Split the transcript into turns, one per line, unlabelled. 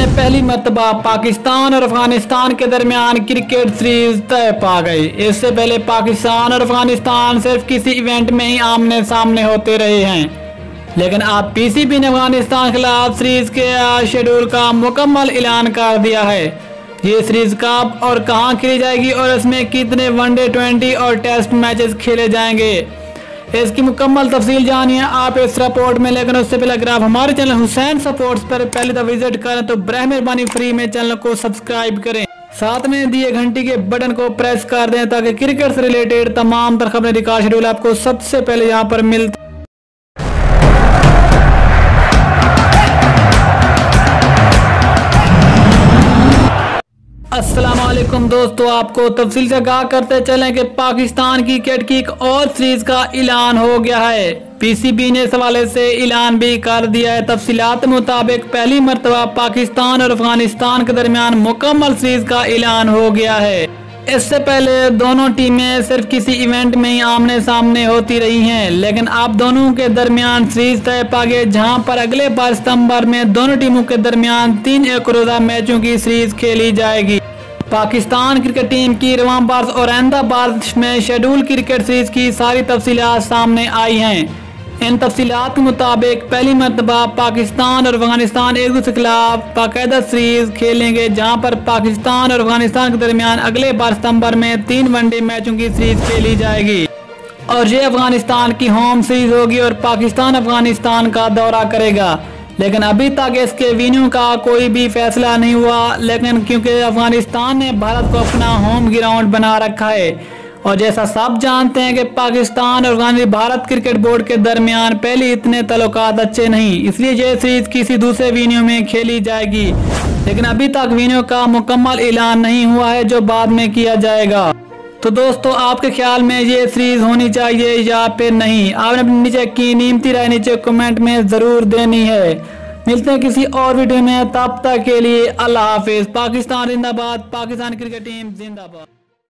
में पहली मर्तबा पाकिस्तान और अफगानिस्तान के दरमियान क्रिकेट सीरीज तय पा गई। इससे पहले पाकिस्तान और अफगानिस्तान सिर्फ किसी इवेंट में ही आमने सामने होते रहे हैं, लेकिन अब पीसीबी ने अफगानिस्तान के खिलाफ सीरीज के शेड्यूल का मुकम्मल ऐलान कर दिया है। ये सीरीज कब और कहां खेली जाएगी और इसमें कितने वनडे, 20 और टेस्ट मैचेस खेले जाएंगे, इसकी मुकम्मल तफसील जानिए आप इस रिपोर्ट में। लेकिन उससे पहले अगर आप हमारे चैनल हुसैन स्पोर्ट्स पर पहले दफा विजिट करें तो बराह मेहरबानी फ्री में चैनल को सब्सक्राइब करें, साथ में दिए घंटी के बटन को प्रेस कर दें ताकि क्रिकेट से रिलेटेड तमाम तर खबरें का शेड्यूल आपको सबसे पहले यहाँ पर मिलता। अस्सलाम वालेकुम दोस्तों, आपको तफसील से आगाह करते चलें कि पाकिस्तान की क्रिकेट की एक और सीरीज का ऐलान हो गया है। पीसीबी ने इस हवाले से ऐलान भी कर दिया है। तफसीलात मुताबिक पहली मर्तबा पाकिस्तान और अफगानिस्तान के दरमियान मुकम्मल सीरीज का ऐलान हो गया है। इससे पहले दोनों टीमें सिर्फ किसी इवेंट में ही आमने सामने होती रही हैं, लेकिन अब दोनों के दरमियान सीरीज तय पा गए, जहां पर अगले 12 सितंबर में दोनों टीमों के दरमियान 3 एक रोजा मैचों की सीरीज खेली जाएगी। पाकिस्तान क्रिकेट टीम की रवांबाज और अहमदाबाद में शेड्यूल क्रिकेट सीरीज की सारी तफसीलात सामने आई हैं। इन तफसीलात के मुताबिक पहली मर्तबा पाकिस्तान और अफगानिस्तान एक दूसरे के खिलाफ बाकायदा सीरीज खेलेंगे, जहां पर पाकिस्तान और अफगानिस्तान के दरमियान अगले 12 सितंबर में 3 वनडे मैचों की सीरीज खेली जाएगी और ये अफगानिस्तान की होम सीरीज होगी और पाकिस्तान अफगानिस्तान का दौरा करेगा। लेकिन अभी तक इसके वेन्यू का कोई भी फैसला नहीं हुआ, लेकिन क्योंकि अफगानिस्तान ने भारत को अपना होम ग्राउंड बना रखा है और जैसा सब जानते हैं कि पाकिस्तान और भारत क्रिकेट बोर्ड के दरमियान पहले इतने तल्लुकात अच्छे नहीं, इसलिए ये सीरीज किसी दूसरे वेन्यू में खेली जाएगी। लेकिन अभी तक वेन्यू का मुकम्मल ऐलान नहीं हुआ है जो बाद में किया जाएगा। तो दोस्तों, आपके ख्याल में ये सीरीज होनी चाहिए या फिर नहीं? आपने अपनी नीचे की कीमती राय नीचे कमेंट में जरूर देनी है। मिलते हैं किसी और वीडियो में, तब तक के लिए अल्लाह हाफिज। पाकिस्तान जिंदाबाद, पाकिस्तान क्रिकेट टीम जिंदाबाद।